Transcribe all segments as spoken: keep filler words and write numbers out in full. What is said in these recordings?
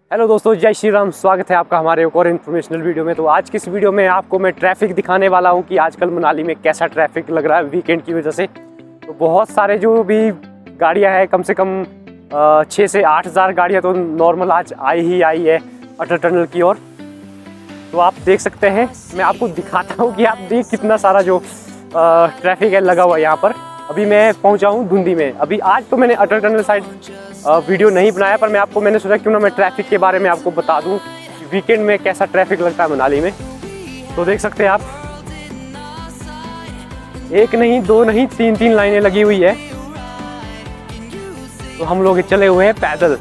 Hello दोस्तों, जय श्री राम। स्वागत है आपका हमारे एक और इन्फॉर्मेशनल वीडियो में। तो आज की इस वीडियो में आपको मैं ट्रैफिक दिखाने वाला हूं कि आजकल मनाली में कैसा ट्रैफिक लग रहा है वीकेंड की वजह से। तो बहुत सारे जो भी गाड़ियां हैं, कम से कम छः से आठ हज़ार गाड़ियाँ तो नॉर्मल आज आई ही आई है अटल टनल की ओर। तो आप देख सकते हैं, मैं आपको दिखाता हूँ कि आप देख कितना सारा जो ट्रैफिक है लगा हुआ है यहाँ पर। अभी मैं पहुँचा हूँ धुंधी में। अभी आज तो मैंने अटल टनल साइड वीडियो नहीं बनाया, पर मैं आपको मैंने सोचा क्यों ना मैं ट्रैफिक के बारे में आपको बता दूं कि वीकेंड में कैसा ट्रैफिक लगता है मनाली में। तो देख सकते हैं आप, एक नहीं दो नहीं तीन तीन लाइनें लगी हुई है। तो हम लोग चले हुए हैं पैदल।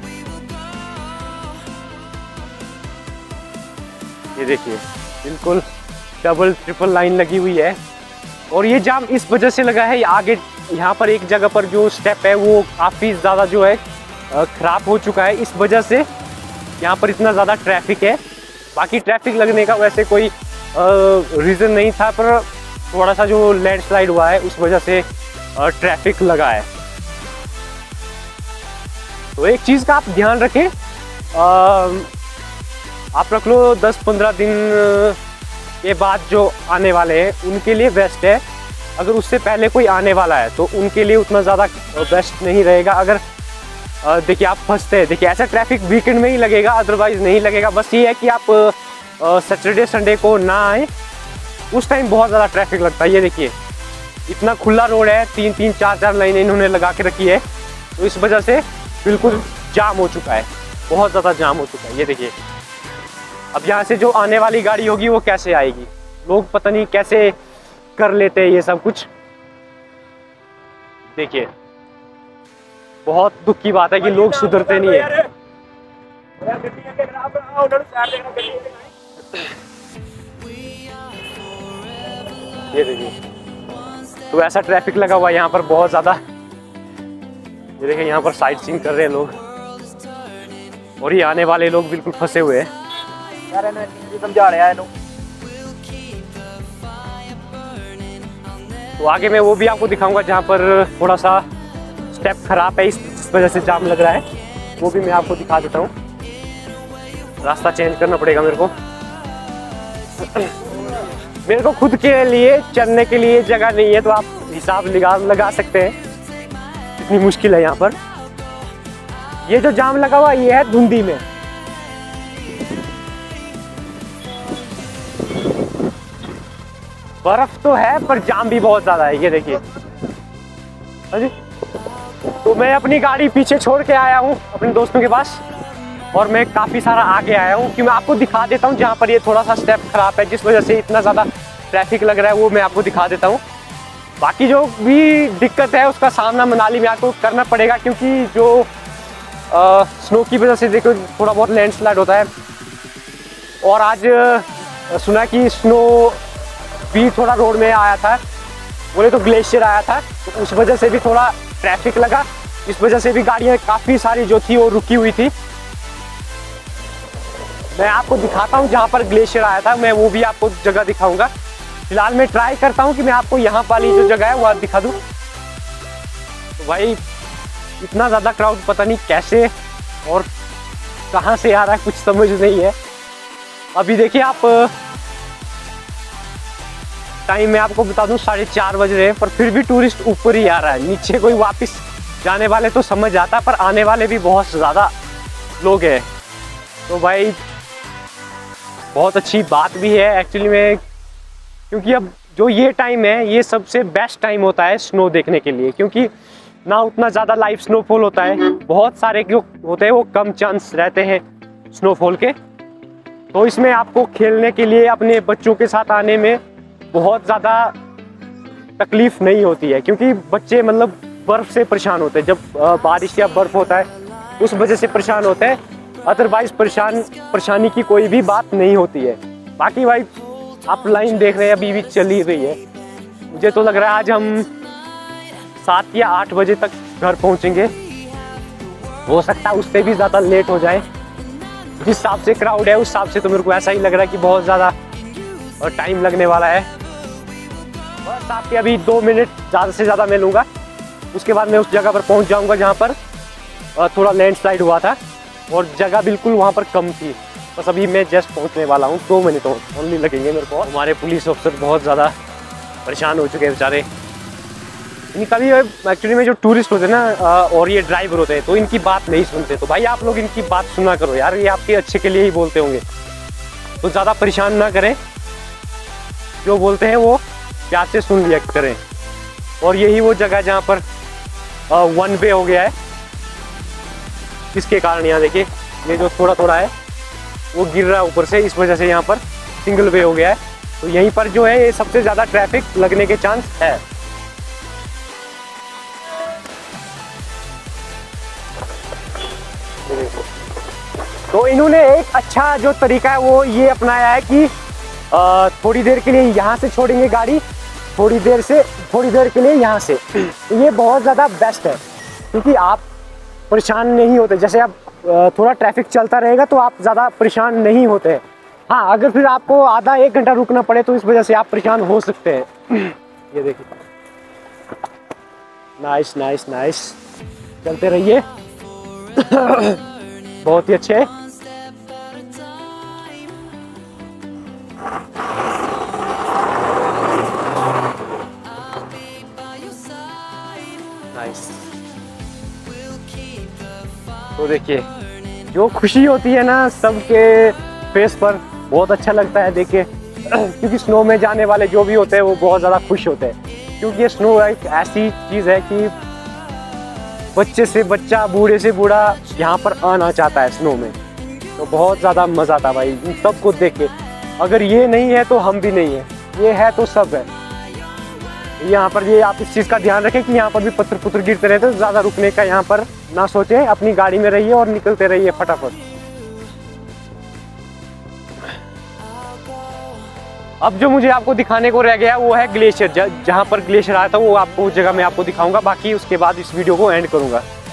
ये देखिए, बिल्कुल डबल ट्रिपल लाइन लगी हुई है। और ये जाम इस वजह से लगा है, आगे यहाँ पर एक जगह पर जो स्टेप है वो काफ़ी ज़्यादा जो है ख़राब हो चुका है। इस वजह से यहाँ पर इतना ज़्यादा ट्रैफिक है। बाकी ट्रैफिक लगने का वैसे कोई रीज़न नहीं था, पर थोड़ा सा जो लैंडस्लाइड हुआ है उस वजह से ट्रैफिक लगा है। तो एक चीज़ का आप ध्यान रखें, आ, आप रख लो दस पंद्रह दिन के बाद जो आने वाले हैं उनके लिए बेस्ट है। अगर उससे पहले कोई आने वाला है तो उनके लिए उतना ज़्यादा बेस्ट नहीं रहेगा। अगर देखिए आप फंसते हैं, देखिए ऐसा ट्रैफिक वीकेंड में ही लगेगा, अदरवाइज़ नहीं लगेगा। बस ये है कि आप सैटरडे संडे को ना आए, उस टाइम बहुत ज़्यादा ट्रैफिक लगता है। ये देखिए, इतना खुला रोड है, तीन तीन चार चार लाइनें इन्होंने लगा के रखी है, तो इस वजह से बिल्कुल जाम हो चुका है, बहुत ज़्यादा जाम हो चुका है। ये देखिए, अब यहाँ से जो आने वाली गाड़ी होगी वो कैसे आएगी, लोग पता नहीं कैसे कर लेते हैं ये सब कुछ। देखिए, बहुत दुख की बात है कि लोग सुधरते नहीं है। ये देखिए, तो ऐसा ट्रैफिक लगा हुआ है यहाँ पर बहुत ज्यादा। ये देखिए, यहाँ पर साइट सीइंग कर रहे हैं लोग, और ये आने वाले लोग बिल्कुल फंसे हुए हैं। समझा रहे हैं लोग। तो आगे मैं वो भी आपको दिखाऊंगा जहाँ पर थोड़ा सा स्टेप खराब है, इस वजह से जाम लग रहा है, वो भी मैं आपको दिखा देता हूँ। रास्ता चेंज करना पड़ेगा मेरे को मेरे को खुद के लिए चलने के लिए जगह नहीं है, तो आप हिसाब लगा लगा सकते हैं इतनी मुश्किल है यहाँ पर। ये जो जाम लगा हुआ ये है धुंधी में। बर्फ तो है पर जाम भी बहुत ज्यादा है। ये देखिए, अजी तो मैं अपनी गाड़ी पीछे छोड़ के आया हूँ अपने दोस्तों के पास, और मैं काफ़ी सारा आगे आया हूँ कि मैं आपको दिखा देता हूँ जहाँ पर ये थोड़ा सा स्टेप खराब है, जिस वजह से इतना ज़्यादा ट्रैफिक लग रहा है, वो मैं आपको दिखा देता हूँ। बाकी जो भी दिक्कत है उसका सामना मनाली में आपको करना पड़ेगा, क्योंकि जो आ, स्नो की वजह से देखो थोड़ा बहुत लैंडस्लाइड होता है। और आज सुना कि स्नो भी थोड़ा रोड में आया था, बोले तो ग्लेशियर आया था, तो उस वजह से भी थोड़ा ट्रैफिक लगा। इस वजह से भी गाड़ियाँ काफ़ी सारी जो थी वो रुकी हुई थी। मैं आपको दिखाता हूँ जहाँ पर ग्लेशियर आया था, मैं वो भी आपको जगह दिखाऊंगा। फिलहाल मैं ट्राई करता हूँ कि मैं आपको यहाँ वाली जो जगह है वो दिखा दूँ। तो भाई इतना ज़्यादा क्राउड पता नहीं कैसे और कहाँ से आ रहा है, कुछ समझ नहीं है। अभी देखिए आप, टाइम मैं आपको बता दूं साढ़े चार बज रहे हैं, पर फिर भी टूरिस्ट ऊपर ही आ रहा है। नीचे कोई वापस जाने वाले तो समझ आता, पर आने वाले भी बहुत ज़्यादा लोग हैं। तो भाई बहुत अच्छी बात भी है एक्चुअली में, क्योंकि अब जो ये टाइम है ये सबसे बेस्ट टाइम होता है स्नो देखने के लिए, क्योंकि ना उतना ज़्यादा लाइव स्नोफॉल होता है, बहुत सारे जो होते हैं वो कम चांस रहते हैं स्नोफॉल के। तो इसमें आपको खेलने के लिए अपने बच्चों के साथ आने में बहुत ज़्यादा तकलीफ़ नहीं होती है, क्योंकि बच्चे मतलब बर्फ़ से परेशान होते हैं। जब बारिश या बर्फ़ होता है उस वजह से परेशान होते हैं, अदरवाइज़ परेशान परेशानी की कोई भी बात नहीं होती है। बाकी भाई आप लाइन देख रहे हैं अभी भी चल ही रही है। मुझे तो लग रहा है आज हम सात या आठ बजे तक घर पहुंचेंगे, हो सकता है उससे भी ज़्यादा लेट हो जाए। जिस हिसाब से क्राउड है उस हिसाब से तो मेरे को ऐसा ही लग रहा है कि बहुत ज़्यादा और टाइम लगने वाला है। बस आपके अभी दो मिनट ज़्यादा से ज़्यादा मैं लूँगा, उसके बाद मैं उस जगह पर पहुँच जाऊँगा जहाँ पर थोड़ा लैंडस्लाइड हुआ था। और जगह बिल्कुल वहाँ पर कम थी। बस अभी मैं जस्ट पहुँचने वाला हूँ, दो मिनट ओनली लगेंगे मेरे को। हमारे पुलिस ऑफिसर बहुत ज़्यादा परेशान हो चुके हैं बेचारे। इनका भी एक्चुअली में जो टूरिस्ट होते हैं ना और ये ड्राइवर होते हैं तो इनकी बात नहीं सुनते। तो भाई आप लोग इनकी बात सुना करो यार, ये आपके अच्छे के लिए ही बोलते होंगे, तो ज़्यादा परेशान ना करें, जो बोलते हैं वो प्यार से सुन लिया करें। और यही वो जगह जहाँ पर वन वे हो गया है, इसके कारण यहाँ देखिए ये जो थोड़ा थोड़ा है वो गिर रहा है ऊपर से, इस वजह से यहाँ पर सिंगल वे हो गया है। तो यहीं पर जो है ये सबसे ज़्यादा ट्रैफिक लगने के चांस है। तो इन्होंने एक अच्छा जो तरीका है वो ये अपनाया है कि आ, थोड़ी देर के लिए यहाँ से छोड़ेंगे गाड़ी, थोड़ी देर से थोड़ी देर के लिए यहाँ से। तो ये बहुत ज़्यादा बेस्ट है क्योंकि आप परेशान नहीं होते। जैसे अब थोड़ा ट्रैफिक चलता रहेगा तो आप ज़्यादा परेशान नहीं होते हैं। हाँ, अगर फिर आपको आधा एक घंटा रुकना पड़े तो इस वजह से आप परेशान हो सकते हैं। ये देखिए, नाइस नाइस नाइस, चलते रहिए। बहुत ही अच्छे। नाइस। तो देखिए जो खुशी होती है ना सबके फेस पर, बहुत अच्छा लगता है देख के। क्योंकि स्नो में जाने वाले जो भी होते हैं वो बहुत ज़्यादा खुश होते हैं, क्योंकि ये स्नो एक ऐसी चीज़ है कि बच्चे से बच्चा, बूढ़े से बूढ़ा यहाँ पर आना चाहता है स्नो में। तो बहुत ज़्यादा मज़ा आता भाई इन सबको देख के। अगर ये नहीं है तो हम भी नहीं है, ये है तो सब है। यहाँ पर ये आप इस चीज़ का ध्यान रखें कि यहाँ पर भी पत्थर पुत्थर गिरते रहते हैं, तो ज़्यादा रुकने का यहाँ पर ना सोचें, अपनी गाड़ी में रहिए और निकलते रहिए फटाफट। अब जो मुझे आपको दिखाने को रह गया वो है ग्लेशियर। जहाँ पर ग्लेशियर आया था वो आपको उस जगह मैं आपको दिखाऊंगा, बाकी उसके बाद इस वीडियो को एंड करूंगा।